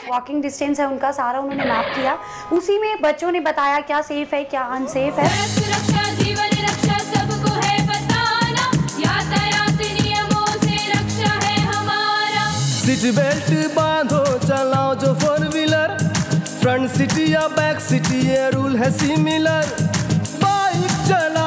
Walking distance है उनका, सारा उन्होंने मैप किया। उसी में बच्चों ने बताया क्या सेफ है क्या अनसेफ है। सुरक्षा जीवन रक्षा सबको है बताना, यातायात नियमों से रक्षा है हमारा। सीट बेल्ट बांधो, चलाओ जो 4 व्हीलर, फ्रंट सीट या बैक सीट ये रूल है सिमिलर। बाइक चला